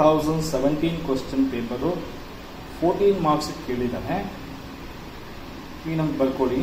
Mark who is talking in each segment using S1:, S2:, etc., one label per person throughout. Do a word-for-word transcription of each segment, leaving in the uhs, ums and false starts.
S1: Thousand seventeen question paper fourteen marks ಕೇಳಿದ್ದಾನೆ. ಈ ನಮ್ಗೆ ಬರ್ಕೊಳ್ಳಿ.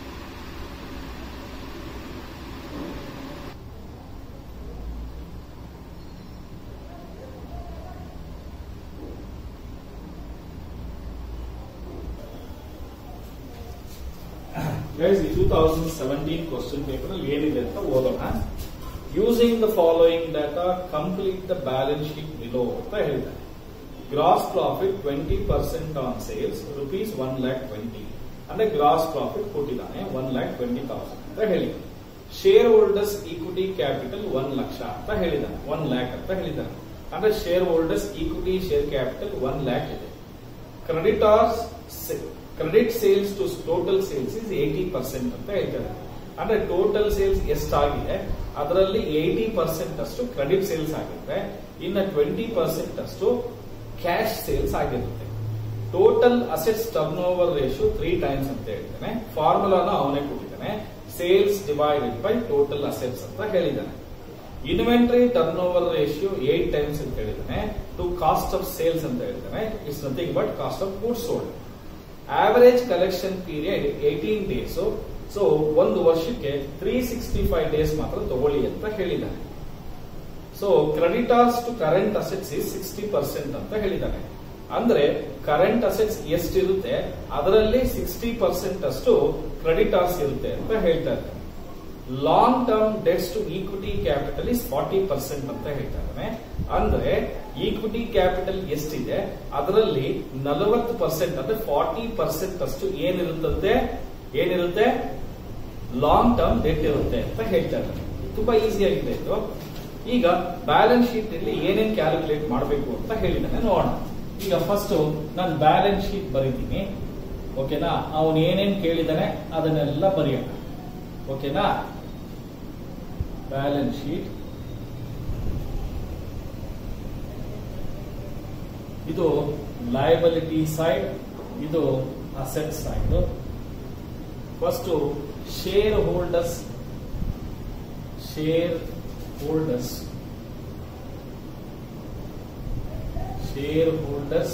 S1: ಗೈಸ್, ಈ two thousand seventeen question paper ಅಲ್ಲಿ ಏನಿದೆ ಅಂತ ಓದೋಣ. Using the following data complete the balance sheet below ಅಂತ ಹೇಳಿದ್ದಾರೆ. Gross profit twenty percent on sales rupees one lakh twenty ಅಂದ್ರೆ ಗ್ರಾಸ್ ಪ್ರಾಫಿಟ್ ಕೊಟ್ಟಿದ್ದಾನೆ ಒನ್ ಲ್ಯಾಕ್ ಟ್ವೆಂಟಿ ತೌಸಂಡ್ ಅಂತ ಹೇಳಿ. Shareholders equity capital one lakh ಅಂತ ಹೇಳಿದ್ದಾನೆ, ಒನ್ ಲ್ಯಾಕ್ ಅಂತ ಹೇಳಿದ್ದಾನೆ. ಅಂದ್ರೆ shareholders equity share capital one lakh ಇದೆ. Creditors credit sales to total sales is eighty percent ಅಂತ ಹೇಳ್ತಾರೆ. ಅಂದ್ರೆ ಟೋಟಲ್ ಸೇಲ್ಸ್ ಎಷ್ಟಾಗಿದೆ ಅದರಲ್ಲಿ ಏಟಿ ಪರ್ಸೆಂಟ್ ಅಷ್ಟು ಕ್ರೆಡಿಟ್ ಸೇಲ್ಸ್ ಆಗಿರುತ್ತೆ, ಇನ್ನ ಟ್ವೆಂಟಿ ಪರ್ಸೆಂಟ್ ಅಷ್ಟು ಕ್ಯಾಶ್ ಸೇಲ್ಸ್ ಆಗಿರುತ್ತೆ. Total assets turnover ratio three times ಅಂತ ಹೇಳ್ತಾನೆ. ಫಾರ್ಮುಲಾನ ಅವನೇ ಕೊಟ್ಟಿದ್ದಾನೆ, sales divided by total assets ಅಂತ ಹೇಳಿದ್ದಾನೆ. Inventory turnover ratio eight times ಅಂತ ಹೇಳಿದ್ದಾನೆ. ಟು ಕಾಸ್ಟ್ ಆಫ್ ಸೇಲ್ಸ್ ಅಂತ ಹೇಳ್ತಾನೆ, it's nothing but cost of goods sold. Average collection period eighteen days. So ಒಂದು ವರ್ಷಕ್ಕೆ ತ್ರೀ ಸಿಕ್ಸ್ಟಿ ಫೈವ್ ಡೇಸ್ ಮಾತ್ರ ತಗೊಳ್ಳಿ ಅಂತ ಹೇಳಿದ್ದಾನೆ. So creditors to current assets is sixty percent ಅಂತ ಹೇಳಿದ್ದಾನೆ. ಅಂದ್ರೆ ಕರೆಂಟ್ ಅಸೆಟ್ಸ್ ಎಷ್ಟಿರುತ್ತೆ ಅದರಲ್ಲಿ ಸಿಕ್ಸ್ಟಿ ಪರ್ಸೆಂಟ್ ಅಷ್ಟು ಕ್ರೆಡಿಟಾರ್ಸ್ ಇರುತ್ತೆ ಅಂತ ಹೇಳ್ತಾ ಇದ್ದಾನೆ. Long term debts to equity capital is forty percent ಅಂತ ಹೇಳ್ತಾ ಇದ್ದಾನೆ. ಅಂದ್ರೆ ಈಕ್ವಿಟಿ ಕ್ಯಾಪಿಟಲ್ ಎಷ್ಟಿದೆ ಅದರಲ್ಲಿ ನಲವತ್ತು ಪರ್ಸೆಂಟ್ ಅಂದ್ರೆ ಫಾರ್ಟಿ ಪರ್ಸೆಂಟ್ ಅಷ್ಟು ಏನಿರುತ್ತದೆ ಏನಿರುತ್ತೆ ಲಾಂಗ್ ಟರ್ಮ್ ಡೆಟ್ ಇರುತ್ತೆ ಅಂತ ಹೇಳ್ತಾ ಇದ್ದಾರೆ. ತುಂಬಾ ಈಸಿ ಆಗಿದೆ ಇದು. ಈಗ ಬ್ಯಾಲೆನ್ಸ್ ಶೀಟ್ ಅಲ್ಲಿ ಏನೇನ್ ಕ್ಯಾಲ್ಕುಲೇಟ್ ಮಾಡಬೇಕು ಅಂತ ಹೇಳಿದ್ದಾನೆ ನೋಡೋಣ. ಈಗ ಫಸ್ಟ್ ನಾನು ಬ್ಯಾಲೆನ್ಸ್ ಶೀಟ್ ಬರೀತೀನಿ, ಓಕೆನಾ. ಅವನು ಏನೇನ್ ಕೇಳಿದಾನೆ ಅದನ್ನೆಲ್ಲ ಬರೆಯೋಣ, ಓಕೆನಾ. ಬ್ಯಾಲೆನ್ಸ್ ಶೀಟ್ ಇದು ಲಯಬಿಲಿಟಿ ಸೈಡ್, ಇದು asset side. First shareholders shareholders shareholders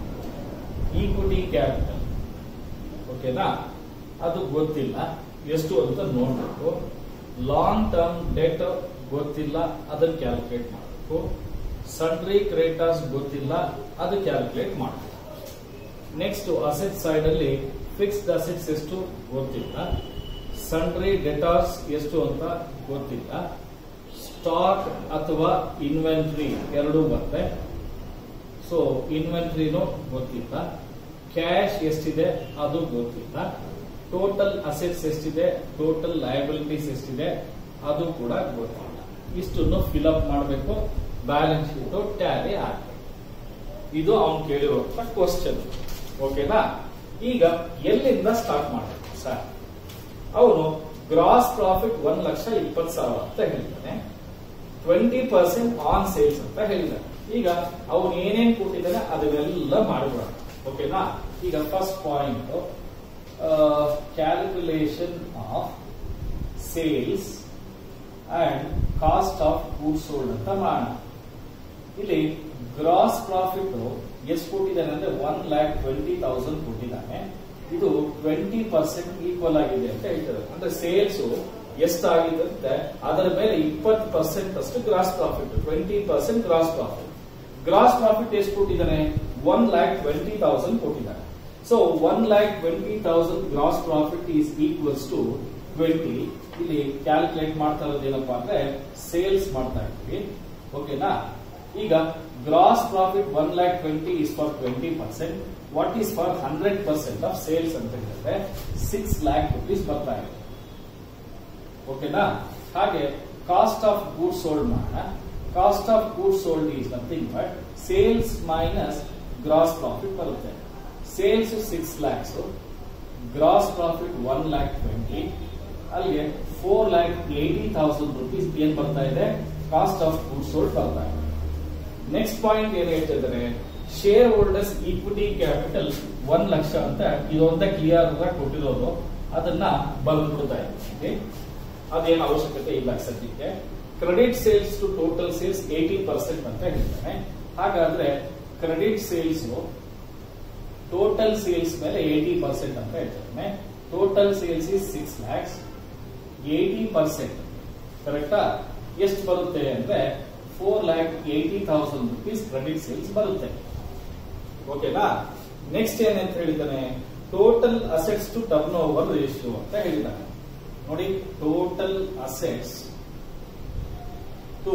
S1: equity capital, ಓಕೆನಾ. ಅದು ಗೊತ್ತಿಲ್ಲ ಎಷ್ಟು ಅಂತ ನೋಡ್ಬೇಕು. ಲಾಂಗ್ ಟರ್ಮ್ ಡೆಟ್ ಗೊತ್ತಿಲ್ಲ, ಅದನ್ನ ಕ್ಯಾಲ್ಕುಲೇಟ್ ಮಾಡಬೇಕು. ಸನ್ಡ್ರಿ ಕ್ರೆಡಿಟರ್ಸ್ ಗೊತ್ತಿಲ್ಲ, ಅದು ಕ್ಯಾಲ್ಕುಲೇಟ್ ಮಾಡಬೇಕು. ನೆಕ್ಸ್ಟ್ ಅಸೆಟ್ ಸೈಡ್ ಅಲ್ಲಿ ಫಿಕ್ಸ್ಡ್ ಅಸೆಟ್ಸ್ ಎಷ್ಟು ಗೊತ್ತಿಲ್ಲ, ಸನ್ಡ್ರಿ ಡೆಟಾರ್ಸ್ ಎಷ್ಟು ಅಂತ ಗೊತ್ತಿಲ್ಲ, ಸ್ಟಾಕ್ ಅಥವಾ ಇನ್ವೆಂಟ್ರಿ ಎರಡೂ ಬರುತ್ತೆ. ಸೊ ಇನ್ವೆಂಟ್ರಿನೂ ಗೊತ್ತಿಲ್ಲ, ಕ್ಯಾಶ್ ಎಷ್ಟಿದೆ ಅದು ಗೊತ್ತಿಲ್ಲ, ಟೋಟಲ್ ಅಸೆಟ್ಸ್ ಎಷ್ಟಿದೆ, ಟೋಟಲ್ ಲಯಬಿಲಿಟೀಸ್ ಎಷ್ಟಿದೆ ಅದು ಕೂಡ ಗೊತ್ತಿಲ್ಲ. ಇಷ್ಟನ್ನು ಫಿಲ್ಅಪ್ ಮಾಡಬೇಕು, ಬ್ಯಾಲೆನ್ಸ್ ಶೀಟ್ ಟ್ಯಾಲಿ ಆಗಬೇಕು. ಇದು ಅವನು ಕೇಳಿರುವಂತ ಕ್ವಶನ್, ಓಕೆನಾ. ಈಗ ಎಲ್ಲಿಂದ ಸ್ಟಾರ್ಟ್ ಮಾಡಬೇಕು ಸರ್? ಅವನು ಗ್ರಾಸ್ ಪ್ರಾಫಿಟ್ ಒಂದ್ ಲಕ್ಷ ಇಪ್ಪತ್ತು ಸಾವಿರ ಅಂತ ಹೇಳಿದ್ದಾನೆ, ಟ್ವೆಂಟಿ ಪರ್ಸೆಂಟ್ ಆನ್ ಸೇಲ್ಸ್ ಅಂತ ಹೇಳಿದ್ದಾನೆ. ಈಗ ಅವನು ಏನೇನ್ ಕೊಟ್ಟಿದ್ದಾನೆ ಅದನ್ನೆಲ್ಲ ಮಾಡಿಬಿಡೋಣ, ಓಕೆನಾ. ಈಗ first point calculation of sales and cost of goods sold ಅಂತ ಮಾಡೋಣ. ಇಲ್ಲಿ ಗ್ರಾಸ್ ಪ್ರಾಫಿಟ್ ಎಷ್ಟು ಕೊಟ್ಟಿದ್ದಾನೆ ಅಂದ್ರೆ ಒನ್ ಲ್ಯಾಕ್ ಟ್ವೆಂಟಿ ತೌಸಂಡ್ ಕೊಟ್ಟಿದ್ದಾನೆ. ಇದು ಟ್ವೆಂಟಿ ಪರ್ಸೆಂಟ್ ಈಕ್ವಲ್ ಆಗಿದೆ ಅಂತ ಹೇಳ್ತಾರೆ. ಅಂದ್ರೆ ಸೇಲ್ಸ್ ಎಷ್ಟಾಗಿದೆ ಅಂದ್ರೆ ಅದರ ಮೇಲೆ ಇಪ್ಪತ್ತು ಪರ್ಸೆಂಟ್ ಅಷ್ಟು gross profit, twenty percent gross profit. Gross profit ಎಷ್ಟು ಕೊಟ್ಟಿದ್ದಾನೆ? ಒನ್ ಲ್ಯಾಕ್ ಟ್ವೆಂಟಿ ತೌಸಂಡ್ ಕೊಟ್ಟಿದ್ದಾನೆ. So one lakh twenty thousand gross profit is equals to twenty. ಇಲ್ಲಿ ಕ್ಯಾಲ್ಕುಲೇಟ್ ಮಾಡ್ತಾ ಇರೋದು ಏನಪ್ಪಾ ಅಂದ್ರೆ ಸೇಲ್ಸ್ ಮಾಡ್ತಾ ಇದ್ದೀವಿ, ಓಕೆನಾ. ಈಗ gross profit one lakh twenty is for twenty percent. What is for hundred percent of sales ಅಂತ ಹೇಳಿದ್ರೆ ಸಿಕ್ಸ್ ಲ್ಯಾಕ್ ರುಪೀಸ್ ಬರ್ತಾ ಇದೆ, ಓಕೆನಾ. ಹಾಗೆ ಕಾಸ್ಟ್ ಆಫ್ ಗೂಡ್ಸ್ ಸೋಲ್ಡ್ ಮಾಡೋಣ. Cost of goods sold is nothing but sales minus gross profit ಬರುತ್ತೆ. Sales six lakhs, gross profit one lakh twenty, ಅಲ್ಲಿಗೆ four lakh eighty thousand rupees ಏನ್ ಬರ್ತಾ ಇದೆ? ಕಾಸ್ಟ್ ಆಫ್ ಗೂಡ್ಸ್ ಸೋಲ್ಡ್ ಬರ್ತಾ ಇದೆ. ನೆಕ್ಸ್ಟ್ ಪಾಯಿಂಟ್ ಏನ್ ಹೇಳ್ತಾ ಇದ್ದಾರೆ? ಶೇರ್ ಹೋಲ್ಡರ್ಸ್ ಈಕ್ವಿಟಿ ಕ್ಯಾಪಿಟಲ್ ಒಂದ್ ಲಕ್ಷ ಅಂತ ಇದೊಂದೇ ಕ್ಲಿಯರ್ ಆಗಿ ಕೊಟ್ಟಿರೋದು, ಅದನ್ನ ಬರೆದ್ಬಿಡ್ತಾ ಇದ್ದೀವಿ. ಅದೇನು ಅವಶ್ಯಕತೆ ಇಲ್ಲ ಸದ್ಯಕ್ಕೆ. Credit sales to total sales eighty percent ಅಂತ ಹೇಳ್ತಾನೆ. ಹಾಗಾದ್ರೆ ಕ್ರೆಡಿಟ್ ಸೇಲ್ಸ್ ಟೋಟಲ್ ಸೇಲ್ಸ್ ಮೇಲೆ ಏಟಿ ಪರ್ಸೆಂಟ್ ಅಂತ ಹೇಳ್ತಾರೆ. Total sales is six lakhs, eighty percent ಕರೆಕ್ಟಾ ಎಷ್ಟು ಬರುತ್ತೆ ಅಂದ್ರೆ four lakh eighty thousand rupees credit sales ಬರುತ್ತೆ. ಓಕೆನಾ. ನೆಕ್ಸ್ಟ್ ಏನಂತ ಹೇಳಿದ್ದಾನೆ, total assets to turnover ratio ಅಂತ ಹೇಳಿದ್ದಾನೆ. ನೋಡಿ, total assets to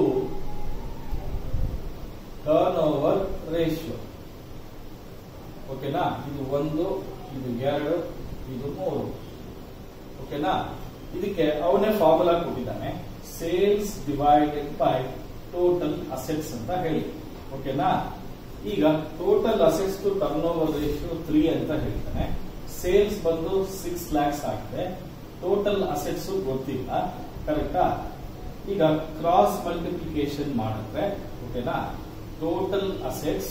S1: turnover ratio. ಓಕೆನಾ. ಇದು ಒಂದು, ಇದು ಎರಡು, ಇದು ಮೂರು. ಓಕೆನಾ. ಇದಕ್ಕೆ ಅವನೇ ಫಾರ್ಮುಲಾ ಕೊಟ್ಟಿದ್ದಾನೆ, sales divided by total assets ಅಂತ ಹೇಳಿ. ಓಕೆನಾ. ಈಗ total assets to turnover ratio three ಅಂತ ಹೇಳ್ತಾನೆ. ಸೇಲ್ಸ್ ಬಂದು ಸಿಕ್ಸ್ ಲ್ಯಾಕ್ಸ್ ಆಗಿದೆ. ಟೋಟಲ್ ಅಸೆಟ್ಸ್ ಗೊತ್ತಿಲ್ಲ, ಕರೆಕ್ಟಾ. ಈಗ ಕ್ರಾಸ್ ಮಲ್ಟಿಪ್ಲಿಕೇಶನ್ ಮಾಡಿದ್ರೆ ಓಕೆನಾ, total assets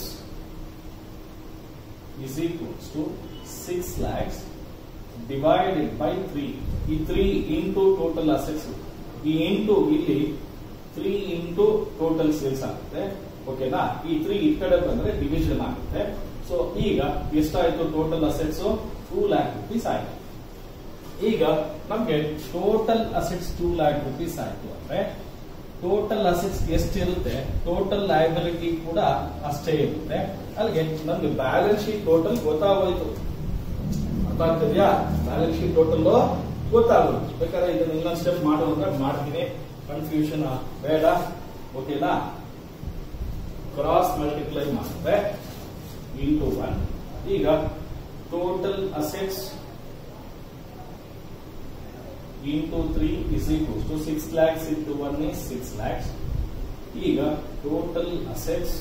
S1: is equals to six lakhs divided by three. ಈ three into total assets, ಈ into ಇಲ್ಲಿ three into total sales ಆಗುತ್ತೆ. ಓಕೆನಾ. ಈ three ಈ ಕಡೆ ಬಂದ್ರೆ ಡಿವಿಷನ್ ಆಗುತ್ತೆ. ಸೊ ಈಗ ಎಷ್ಟಾಯ್ತು total assets? Two lakh rupees ಆಯ್ತು. ಈಗ ನಮ್ಗೆ total assets two lakh rupees ಆಯ್ತು ಅಂದ್ರೆ ಟೋಟಲ್ ಅಸೆಟ್ಸ್ ಎಷ್ಟಿರುತ್ತೆ, ಟೋಟಲ್ ಲಯಬಿಲಿಟಿ ಕೂಡ ಅಷ್ಟೇ ಇರುತ್ತೆ. ಅಲ್ಲಿಗೆ ನಮ್ಗೆ ಬ್ಯಾಲೆನ್ಸ್ ಶೀಟ್ ಟೋಟಲ್ ಗೊತ್ತಾಗೋಯ್ತು. ಅರ್ಥ ಆಗ್ತಿದ್ಯಾ? ಬ್ಯಾಲೆನ್ಸ್ ಶೀಟ್ ಟೋಟಲ್ ಗೊತ್ತಾಗೋಯ್ತು. ಬೇಕಾದ್ರೆ ಇದನ್ನ ಇನ್ನೊಂದು ಸ್ಟೆಪ್ ಮಾಡುವಾಗ ಮಾಡ್ತೀನಿ, ಕನ್ಫ್ಯೂಷನ್ ಬೇಡ. ಓಕೆನಾ. ಕ್ರಾಸ್ ಮಲ್ಟಿಪ್ಲೈ ಮಾಡಿದ್ರೆ ಇಂಟು ಒನ್. ಈಗ total assets into three is equals to six lakhs into one is six lakhs. ಈಗ total assets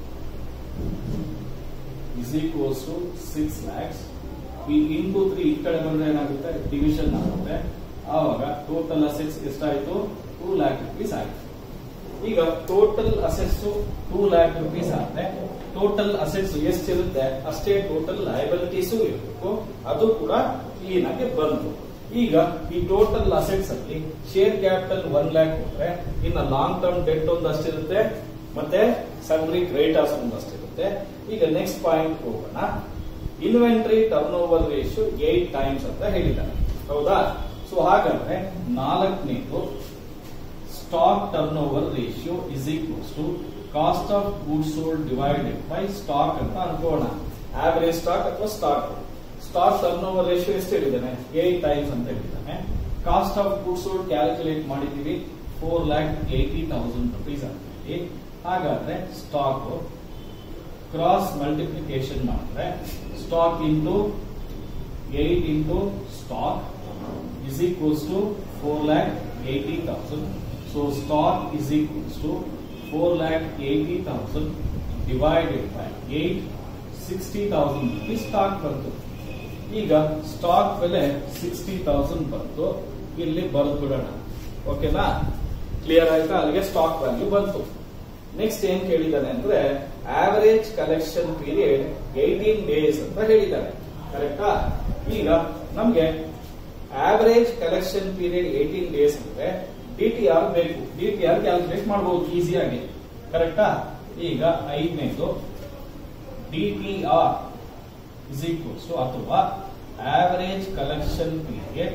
S1: is equals to six lakhs. ಈ into three ಈ ಕಡೆ ಬಂದ್ರೆ ಏನಾಗುತ್ತೆ, ಡಿವಿಷನ್ ಆಗುತ್ತೆ. ಆವಾಗ ಟೋಟಲ್ ಅಸೆಟ್ಸ್ ಎಷ್ಟಾಯ್ತು? ಟೂ ಲ್ಯಾಕ್ ರುಪೀಸ್ ಆಯ್ತು. ಈಗ total assets two lakh rupees ಆದ್ರೆ ಟೋಟಲ್ ಅಸೆಟ್ಸ್ ಎಷ್ಟಿರುತ್ತೆ ಅಷ್ಟೇ ಟೋಟಲ್ ಲಯಬಿಲಿಟೀಸು ಇರಬೇಕು. ಅದು ಕೂಡ ಕ್ಲೀನ್ ಆಗಿ ಬಂತು. ಈಗ ಈ ಟೋಟಲ್ ಅಸೆಟ್ಸ್ ಅಲ್ಲಿ ಶೇರ್ ಕ್ಯಾಪಿಟಲ್ ಒನ್ ಲ್ಯಾಕ್ ಕೊಟ್ರೆ ಇನ್ನು ಲಾಂಗ್ ಟರ್ಮ್ ಡೆಟ್ ಒಂದಷ್ಟಿರುತ್ತೆ, ಮತ್ತೆ ಸನ್ರಿ ಕ್ರೆಡಿಟರ್ಸ್ ಒಂದಷ್ಟಿರುತ್ತೆ. ಈಗ ನೆಕ್ಸ್ಟ್ ಪಾಯಿಂಟ್ ಹೋಗೋಣ. Inventory turnover ratio eight times ಅಂತ ಹೇಳಿದ್ದಾರೆ, ಹೌದಾ. ಸೊ ಹಾಗಾದ್ರೆ ನಾಲ್ಕನೇದು stock turnover ratio is equals to cost of goods sold divided by stock ಅಂತ ಅನ್ಕೋಣ. ಆವರೇಜ್ ಸ್ಟಾಕ್ ಅಥವಾ stock stock turnover ratio ಎಷ್ಟು ಹೇಳಿದ್ದಾನೆ? ಏಟ್ ಟೈಮ್ಸ್ ಅಂತ ಹೇಳಿದ್ದಾನೆ. Cost of goods sold calculate ಮಾಡಿದೀವಿ, four lakh eighty thousand rupees ಅಂತ ಹೇಳಿ. ಹಾಗಾದ್ರೆ ಸ್ಟಾಕ್ ಕ್ರಾಸ್ ಮಲ್ಟಿಪ್ಲಿಕೇಶನ್ ಮಾಡಿದ್ರೆ stock into eight into stock is equals to four lakh eighty thousand. So stock is equals to four lakh eighty thousand divided by eight, sixty thousand rupees stock ಬಂತು. ಈಗ stock ಬೆಲೆ sixty thousand ಬಂತು, ಇಲ್ಲಿ ಬರೆದು ಬಿಡೋಣ. ಓಕೆನಾ. Clear ಆಯ್ತಾ? ಅಲ್ಲಿಗೆ ಸ್ಟಾಕ್ ವ್ಯಾಲ್ಯೂ ಬಂತು. ನೆಕ್ಸ್ಟ್ ಏನ್ ಕೇಳಿದ್ದಾನೆ ಅಂದ್ರೆ average collection period eighteen days ಅಂತ ಹೇಳಿದ್ದಾನೆ, ಕರೆಕ್ಟಾ. ಈಗ ನಮ್ಗೆ average collection period eighteen days ಅಂದ್ರೆ ಡಿ ಟಿ ಆರ್ ಬೇಕು. ಡಿ ಟಿ ಆರ್ ಕ್ಯಾಲ್ಕುಲೇಟ್ ಮಾಡಬಹುದು ಈಸಿಯಾಗಿ, ಕರೆಕ್ಟಾ. ಈಗ ಐದನೇದು D T R is equals to ಅಥವಾ average collection period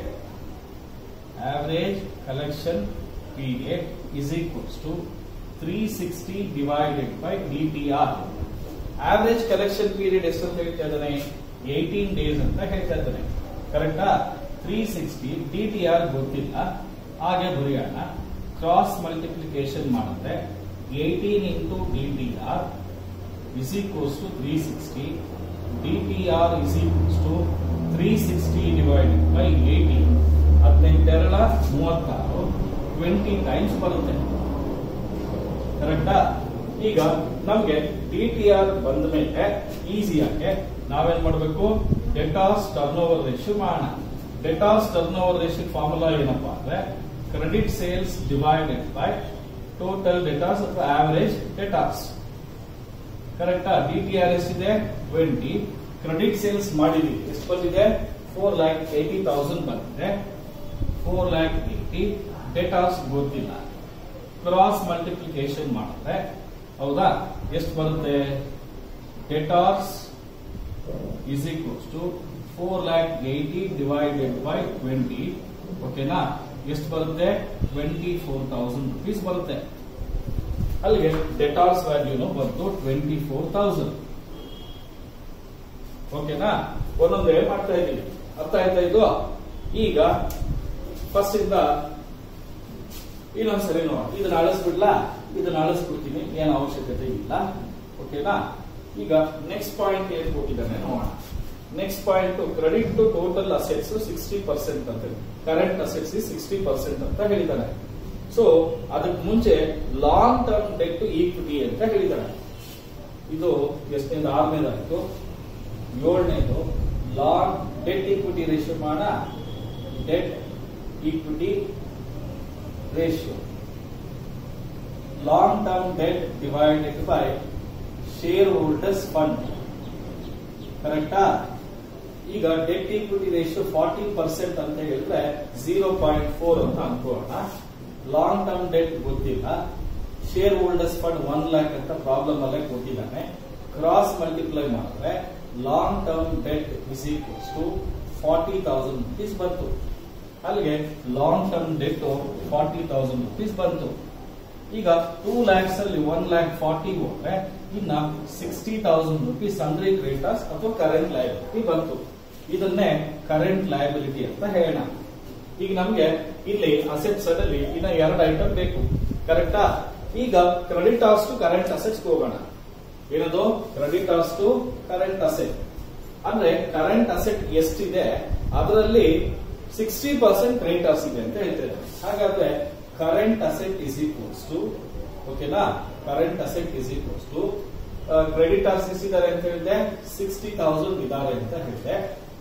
S1: average collection period is equals to three sixty divided by D T R. average collection period ಎಷ್ಟು ಅಂತ ಹೇಳ್ತಾ ಇದ್ದಾನೆ? ಏಟೀನ್ ಡೇಸ್ ಅಂತ ಹೇಳ್ತಾ ಇದ್ದಾನೆ, ಕರೆಕ್ಟಾ. Three sixty D T R ಗೊತ್ತಿಲ್ಲ, ಹಾಗೆ ಬರೆಯೋಣ. ಕ್ರಾಸ್ ಮಲ್ಟಿಪ್ಲಿಕೇಶನ್ ಮಾಡಿದ್ರೆ eighteen into D T R is equals to three sixty. D T R is equals to three sixty divided by eighteen. ಹದಿನೆಂಟೆರಡ ಮೂವತ್ತಾರು, ಟ್ವೆಂಟಿ ಟೈಮ್ಸ್ ಬರುತ್ತೆ, ಕರೆಕ್ಟಾ. ಈಗ ನಮ್ಗೆ ಡಿ ಟಿ ಆರ್ ಬಂದ ಮೇಲೆ ಈಸಿಯಾಗಿ ನಾವೇನ್ ಮಾಡಬೇಕು? ಡೆಟಾಸ್ ಟರ್ನ್ ಓವರ್ ರೇಷಿಯೋ ಮಾಡೋಣ. Debtors turnover ratio formula ಏನಪ್ಪಾ ಅಂದ್ರೆ credit sales divided by total debtors ಅಥವಾ ಆವರೇಜ್ ಡೆಟಾಸ್, ಕರೆಕ್ಟಾ. ಡಿ ಟಿ ಆರ್ ಎಷ್ಟಿದೆ? ಟ್ವೆಂಟಿ. ಕ್ರೆಡಿಟ್ ಸೇಲ್ಸ್ ಮಾಡಿದೀವಿ, ಎಷ್ಟು ಬಂದಿದೆ? ಫೋರ್ ಲ್ಯಾಕ್ ಏಟಿ ತೌಸಂಡ್ ಬಂದಿದೆ. ಫೋರ್ ಲ್ಯಾಕ್ ಏಟಿ ಡೆಟಾಸ್ ಗೊತ್ತಿಲ್ಲ. ಕ್ರಾಸ್ ಮಲ್ಟಿಪ್ಲಿಕೇಶನ್ ಮಾಡಿದ್ರೆ ಹೌದಾ? ಎಷ್ಟು ಬರುತ್ತೆ? Debtors is equals to four lakh eighty divided by twenty. ಓಕೆನಾ? ಎಷ್ಟು ಬರುತ್ತೆ? ಟ್ವೆಂಟಿ ಫೋರ್ ತೌಸಂಡ್ ರುಪೀಸ್ ಬರುತ್ತೆ. ಅಲ್ಲಿಗೆ ಡೆಟಾರ್ಸ್ ವ್ಯಾಲ್ಯೂನು ಬಂತು ಟ್ವೆಂಟಿ ಫೋರ್ ತೌಸಂಡ್. ಓಕೆನಾ? ಒಂದೊಂದೇ ಮಾಡ್ತಾ ಇದ್ದೀವಿ. ಅರ್ಥ ಆಯ್ತಾ ಇದು? ಈಗ ಫಸ್ಟ್ ಇಂದ ಇನ್ನೊಂದ್ಸರಿ ನೋಡ. ಇದನ್ನ ಅಳಿಸ್ಬಿಡ್ಲಾ? ಇದನ್ನ ಅಳಿಸ್ಬಿಡ್ತೀನಿ, ಏನು ಅವಶ್ಯಕತೆ ಇಲ್ಲ. ಓಕೆನಾ? ಈಗ ನೆಕ್ಸ್ಟ್ ಪಾಯಿಂಟ್ ಏನ್ ಕೊಟ್ಟಿದ್ದಾನೆ ನೋಡೋಣ. Next point credit to total assets sixty percent ಅಂತ, ಕರೆಂಟ್ ಅಸೆಟ್ಸ್ ಸಿಕ್ಸ್ಟಿ ಪರ್ಸೆಂಟ್ ಅಂತ ಹೇಳಿದ್ದಾನೆ. ಸೊ ಅದಕ್ಕೆ ಮುಂಚೆ long term debt to equity ಅಂತ ಹೇಳಿದ್ದಾನೆ. ಇದು ಎಷ್ಟನೇದು? ಆರನೇದಾಯ್ತು. ಏಳನೇದು ಲಾಂಗ್ ಡೆಟ್ ಈಕ್ವಿಟಿ ರೇಷಿಯೋ ಮಾಡ. Debt equity ratio long term debt divided by share holders fund. ಕರೆಕ್ಟಾ? ಈಗ debt equity ratio forty percent ಅಂತ ಹೇಳಿದ್ರೆ ಜೀರೋ ಪಾಯಿಂಟ್ ಫೋರ್ ಅಂತ ಅನ್ಕೋಣ. ಲಾಂಗ್ ಟರ್ಮ್ ಡೆಟ್ ಗೊತ್ತಿಲ್ಲ. Share holders fund one lakh ಅಂತ ಪ್ರಾಬ್ಲಮ್ ಅಲ್ಲೇ ಕೊಟ್ಟಿದ್ದಾನೆ. ಕ್ರಾಸ್ ಮಲ್ಟಿಪ್ಲೈ ಮಾಡಿದ್ರೆ long term debt is equals to forty thousand rupees ಬಂತು. ಅಲ್ಲಿಗೆ long term debt forty thousand rupees ಬಂತು. ಈಗ ಟೂ ಲ್ಯಾಕ್ಸ್ ಅಲ್ಲಿ ಒನ್ ಲ್ಯಾಕ್ ಫಾರ್ಟಿ ಹೋದ್ರೆ ಇನ್ನ ಸಿಕ್ಸ್ಟಿ ತೌಸಂಡ್ ರುಪೀಸ್ ಅಂದ್ರೆ ಕ್ರೆಡಿಟರ್ಸ್ ಅಥವಾ ಕರೆಂಟ್ ಲಯಬಿಲಿಟಿ ಬಂತು. ಇದನ್ನೇ ಕರೆಂಟ್ ಲಯಬಿಲಿಟಿ ಅಂತ ಹೇಳೋಣ. ಈಗ ನಮ್ಗೆ ಇಲ್ಲಿ ಅಸೆಟ್ಸ್ ಅಲ್ಲಿ ಇನ್ನ ಎರಡು ಐಟಮ್ ಬೇಕು. ಕರೆಕ್ಟಾ? ಈಗ ಕ್ರೆಡಿಟರ್ಸ್ ಟು ಕರೆಂಟ್ ಅಸೆಟ್ಸ್ ಹೋಗೋಣ. ಏನದು? ಕ್ರೆಡಿಟರ್ಸ್ ಟು ಕರೆಂಟ್ ಅಸೆಟ್ ಅಂದ್ರೆ ಕರೆಂಟ್ ಅಸೆಟ್ ಎಷ್ಟಿದೆ ಅದರಲ್ಲಿ ಸಿಕ್ಸ್ಟಿ ಪರ್ಸೆಂಟ್ ಕ್ರೆಡಿಟರ್ಸ್ ಇದೆ ಅಂತ ಹೇಳ್ತೇವೆ. ಹಾಗಾದ್ರೆ current asset is equals to, ಓಕೆನಾ, current asset is equals to creditors ಎಷ್ಟಿದ್ದಾರೆ ಅಂತ ಹೇಳಿದೆ? ಸಿಕ್ಸ್ಟಿ ತೌಸಂಡ್ ಇದ್ದಾರೆ ಅಂತ ಹೇಳಿದೆ.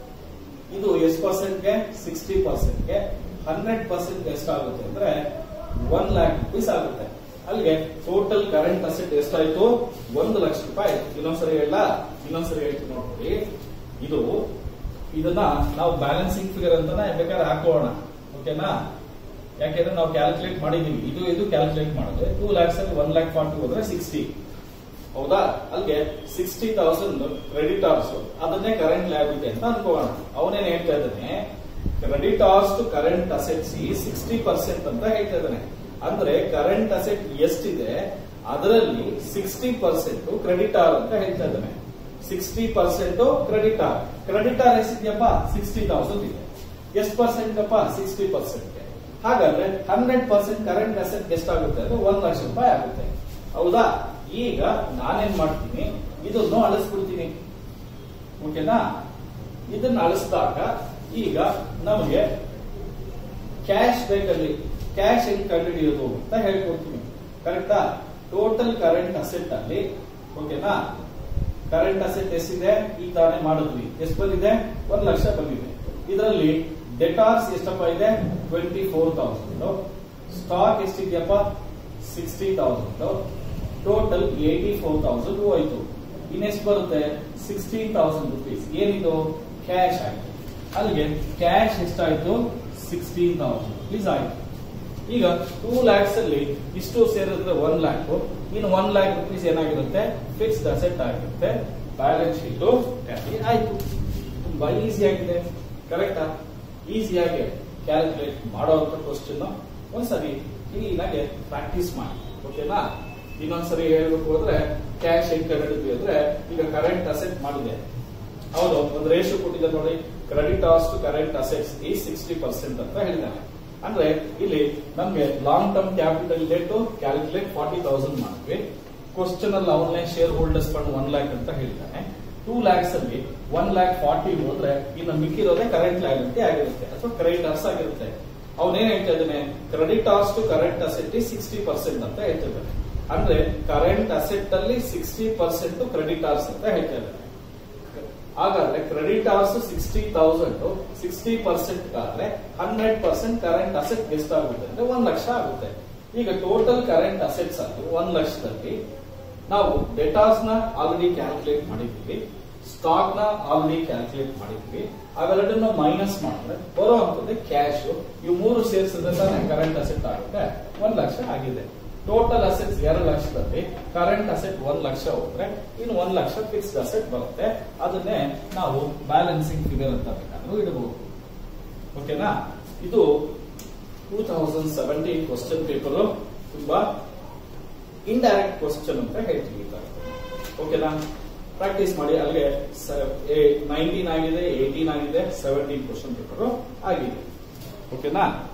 S1: ಇದು ಎಷ್ಟು ಪರ್ಸೆಂಟ್ಗೆ? ಸಿಕ್ಸ್ಟಿ ಪರ್ಸೆಂಟ್ಗೆ. ಹಂಡ್ರೆಡ್ ಪರ್ಸೆಂಟ್ ಎಷ್ಟಾಗುತ್ತೆ ಅಂದ್ರೆ ಒನ್ ಲ್ಯಾಕ್ ರುಪೀಸ್ ಆಗುತ್ತೆ. ಅಲ್ಲಿಗೆ ಟೋಟಲ್ ಕರೆಂಟ್ ಅಸೆಟ್ ಎಷ್ಟಾಯ್ತು? ಒಂದು ಲಕ್ಷ ರೂಪಾಯಿ. ಇನ್ನೊಂದ್ಸರಿ ಹೇಳ ಇನ್ನೊಂದ್ಸರಿ ಹೇಳ್ತೀನಿ ನೋಡ್ರಿ. ಇದು ಇದನ್ನ ನಾವು ಬ್ಯಾಲೆನ್ಸಿಂಗ್ ಫಿಗರ್ ಅಂತಾನೆ ಬೇಕಾದ್ರೆ ಹಾಕೋಣ. ಓಕೆನಾ? ಯಾಕೆಂದ್ರೆ ನಾವು ಕ್ಯಾಲ್ಕುಲೇಟ್ ಮಾಡಿದೀವಿ. ಇದು ಇದು ಕ್ಯಾಲ್ಕುಲೇಟ್ ಮಾಡಿದ್ರೆ ಟೂ ಲ್ಯಾಕ್ಸ್ ಅಲ್ಲಿ ಒನ್ ಲ್ಯಾಕ್ ಫಾರ್ಟಿ ಹೋದ್ರೆ ಸಿಕ್ಸ್ಟಿ. ಹೌದಾ? ಅಲ್ಲಿಗೆ ಸಿಕ್ಸ್ಟಿ ತೌಸಂಡ್ ಕ್ರೆಡಿಟರ್ಸ್, ಅದನ್ನೇ ಕರೆಂಟ್ ಲಯಬಿಲಿಟಿ ಅಂತ ಅನ್ಕೋಣ. ಅವನೇನ್ ಹೇಳ್ತಾ ಇದ್ದಾನೆ? Creditors to current assets sixty percent ಅಂತ ಹೇಳ್ತಾ ಇದ್ದಾನೆ. ಅಂದ್ರೆ ಕರೆಂಟ್ ಅಸೆಟ್ ಎಷ್ಟಿದೆ ಅದರಲ್ಲಿ ಸಿಕ್ಸ್ಟಿ ಪರ್ಸೆಂಟ್ ಕ್ರೆಡಿಟಾರ್ ಅಂತ ಹೇಳ್ತಾ ಇದ್ದಾನೆ. Sixty percent creditor. ಕ್ರೆಡಿಟಾರ್ ಎಷ್ಟಿದೆಯಪ್ಪ? ಸಿಕ್ಸ್ಟಿ ತೌಸಂಡ್ ಇದೆ. ಎಷ್ಟು ಪರ್ಸೆಂಟ್ ಅಪ್ಪ? Sixty percent. ಹಾಗಾದ್ರೆ ಹಂಡ್ರೆಡ್ ಪರ್ಸೆಂಟ್ ಕರೆಂಟ್ ಅಸೆಟ್ ಎಷ್ಟಾಗುತ್ತೆ ಅಂದ್ರೆ ಒಂದ್ ಲಕ್ಷ ರೂಪಾಯಿ ಆಗುತ್ತೆ. ಹೌದಾ? ಈಗ ನಾನೇನ್ ಮಾಡ್ತೀನಿ, ಇದನ್ನು ಅಳಿಸ್ಬಿಡ್ತೀನಿ. ಓಕೆನಾ? ಇದನ್ನ ಅಳಿಸಿದಾಗ ಈಗ ನಮಗೆ ಕ್ಯಾಶ್ ಬೇಕಲ್ಲಿ. ಕ್ಯಾಶ್ ಹೆಂಗ್ ಕಂಡುಹಿಡಿಯೋದು ಅಂತ ಹೇಳ್ಕೊಡ್ತೀನಿ. ಕರೆಕ್ಟಾ? ಟೋಟಲ್ ಕರೆಂಟ್ ಅಸೆಟ್ ಅಲ್ಲಿ, ಓಕೆನಾ, ಕರೆಂಟ್ ಅಸೆಟ್ ಎಷ್ಟಿದೆ? ಈಗ ತಾನೇ ಮಾಡಿದ್ವಿ. ಎಷ್ಟು ಬಂದಿದೆ? ಒಂದ್ ಲಕ್ಷ ಬಂದಿದೆ. ಇದರಲ್ಲಿ ಡೆಟಾರ್ಸ್ ಎಷ್ಟಪ್ಪ ಇದೆ? Twenty four thousand. ಸ್ಟಾಕ್ ಎಷ್ಟಿದೆಯಪ್ಪ? Sixty thousand. Total eighty four thousand ಹೋಯ್ತು. ಇನ್ನೆಷ್ಟು ಬರುತ್ತೆ? Sixteen thousand rupees. ಏನಿದು? ಕ್ಯಾಶ್ ಆಯ್ತು. ಅಲ್ಲಿಗೆ ಕ್ಯಾಶ್ ಎಷ್ಟಾಯ್ತು? ಸಿಕ್ಸ್ಟೀನ್ ತೌಸಂಡ್ ರುಪೀಸ್ ಆಯ್ತು. ಈಗ ಟೂ ಲ್ಯಾಕ್ಸ್ ಅಲ್ಲಿ ಇಷ್ಟು ಸೇರಿದ್ರೆ ಒನ್ ಲ್ಯಾಕ್. ಇನ್ನು ಒನ್ ಲ್ಯಾಕ್ ರುಪೀಸ್ ಏನಾಗಿರುತ್ತೆ? ಫಿಕ್ಸ್ಡ್ ಅಸೆಟ್ ಆಗಿರುತ್ತೆ. ಬ್ಯಾಲೆನ್ಸ್ ಶೀಟ್ ಟ್ಯಾಲಿ ಆಯ್ತು. ತುಂಬಾ ಈಸಿ ಆಗಿದೆ. ಕರೆಕ್ಟಾ? ಈಸಿಯಾಗಿ ಕ್ಯಾಲ್ಕುಲೇಟ್ ಮಾಡುವಂತ ಕ್ವಶನ್ ಒಂದ್ಸರಿ ಕ್ಲೀನ್ ಆಗಿ ಪ್ರಾಕ್ಟೀಸ್ ಮಾಡಿ. ಓಕೆನಾ? ಇನ್ನೊಂದ್ಸರಿ ಹೇಳ್ಬೇಕು ಹೋದ್ರೆ ಕ್ಯಾಶ್ ಹೆಂಗ್ ಕಂಡಿದ್ವಿ ಅಂದ್ರೆ, ಈಗ ಕರೆಂಟ್ ಅಸೆಟ್ ಮಾಡಿದೆ. ಹೌದು, ಒಂದು ರೇಷಿಯೋ ಕೊಟ್ಟಿದೆ ನೋಡಿ. ಕ್ರೆಡಿಟರ್ಸ್ ಟು ಕರೆಂಟ್ ಅಸೆಟ್ಸ್ ಈ ಸಿಕ್ಸ್ಟಿ ಪರ್ಸೆಂಟ್ ಅಂತ ಹೇಳಿದ್ದಾನೆ. ಅಂದ್ರೆ ಇಲ್ಲಿ ನಮ್ಗೆ long term capital debt calculate forty thousand ಮಾಡಿದ್ವಿ. ಕ್ವಶನ್ ಅಲ್ಲಿ ಅವನ್ನೇ share holders fund one lakh ಅಂತ ಹೇಳಿದ್ದಾನೆ. ಟೂ ಲ್ಯಾಕ್ಸ್ ಅಲ್ಲಿ ಒನ್ ಲ್ಯಾಕ್ ಫಾರ್ಟಿ ಹೋದ್ರೆ ಇನ್ನು ಮಿಕ್ಕಿರೋದೇ ಕರೆಂಟ್ ಲಯಬಿಲಿಟಿ ಆಗಿರುತ್ತೆ ಅಥವಾ ಕ್ರೆಡಿಟರ್ಸ್ ಆಗಿರುತ್ತೆ. ಅವನೇನ್ ಹೇಳ್ತಾ ಇದ್ದಾನೆ? Creditors to current asset sixty percent ಅಂತ ಹೇಳ್ತಾ ಇದ್ದಾನೆ. ಅಂದ್ರೆ ಕರೆಂಟ್ ಅಸೆಟ್ ಅಲ್ಲಿ ಸಿಕ್ಸ್ಟಿ ಪರ್ಸೆಂಟ್ ಕ್ರೆಡಿಟರ್ಸ್ ಅಂತ ಹೇಳ್ತಾ ಇದ್ದಾನೆ. ಹಾಗಾದ್ರೆ creditors sixty thousand sixty percent ಆದ್ರೆ ಹಂಡ್ರೆಡ್ ಪರ್ಸೆಂಟ್ ಕರೆಂಟ್ ಅಸೆಟ್ ಎಷ್ಟಾಗುತ್ತೆ ಅಂದ್ರೆ ಒಂದ್ ಲಕ್ಷ ಆಗುತ್ತೆ. ಈಗ ಟೋಟಲ್ ಕರೆಂಟ್ ಅಸೆಟ್ಸ್ ಅಲ್ಲಿ ಒಂದ್ ಲಕ್ಷದಲ್ಲಿ ನಾವು ಡೆಟಾರ್ಸ್ ನ ಆಲ್ರೆಡಿ ಕ್ಯಾಲ್ಕುಲೇಟ್ ಮಾಡಿದ್ವಿ, ಸ್ಟಾಕ್ ನ ಆಲ್ರೆಡಿ ಕ್ಯಾಲ್ಕುಲೇಟ್ ಮಾಡಿದ್ವಿ. ಅವೆರಡನ್ನ ಮೈನಸ್ ಮಾಡಿದ್ರೆ ಬರುವಂತದ್ದು ಕ್ಯಾಶ್. ಇವು ಮೂರು ಸೇರಿಸಿದ್ರೆ ತಾನೇ ಕರೆಂಟ್ ಅಸೆಟ್ ಆಗುತ್ತೆ. ಒಂದ್ ಲಕ್ಷ ಆಗಿದೆ. ಟೋಟಲ್ ಅಸೆಟ್ಸ್ ಎರಡು ಲಕ್ಷದಲ್ಲಿ ಕರೆಂಟ್ ಅಸೆಟ್ ಒಂದ್ ಲಕ್ಷ ಹೋದ್ರೆ ಇನ್ನು ಒಂದ್ ಲಕ್ಷ ಫಿಕ್ಸ್ಡ್ ಅಸೆಟ್ ಬರುತ್ತೆ. ಅದನ್ನೇ ನಾವು ಬ್ಯಾಲೆನ್ಸಿಂಗ್ ಫಿಗರ್ ಅಂತ ಬೇಕಾದ್ರೂ ಇಡಬಹುದು. ಓಕೆನಾ? ಇದು two thousand seventeen question paper ತುಂಬಾ ಇಂಡೈರೆಕ್ಟ್ ಕ್ವಶನ್ ಅಂತ ಹೇಳ್ತೀವಿ. ಓಕೆನಾ? ಪ್ರಾಕ್ಟೀಸ್ ಮಾಡಿ. ಅಲ್ಲಿಗೆ ನೈನ್ಟೀನ್ ಆಗಿದೆ, ಏಟೀನ್ ಆಗಿದೆ, ಸೆವೆಂಟೀನ್ ಕ್ವಶನ್ ಪೇಪರ್ ಆಗಿದೆ. ಓಕೆನಾ?